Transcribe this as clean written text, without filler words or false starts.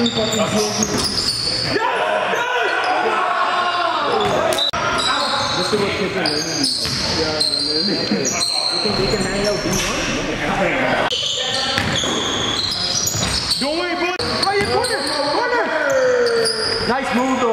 is what kids are learning. Yeah, man. You think they can hang out D1? Don't wait, boy! Right in corner! Corner! Nice move, though.